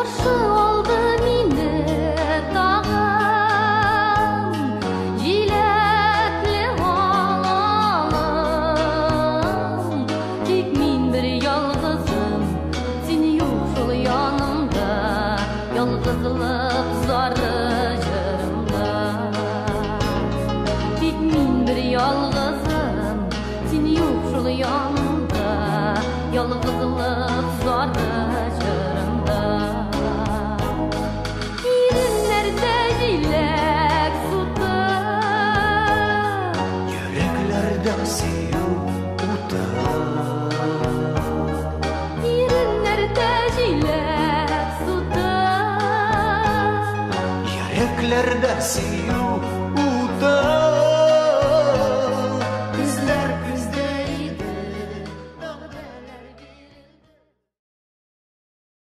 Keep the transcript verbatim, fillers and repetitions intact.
Каршы алды мине тагын, җиләкле аңалым. Тик мин бер ялгызым, син юк шул янымда, ялгызлык зары җырымда. Тик мин бер ялгызым, син юк шул янымда, ялгызлык зары җырымда. Иреннәрдә җиләк суты, Йөрәкләрдә сөю уты. иреннәрдә җиләк суты. Йөрәкләрдә сөю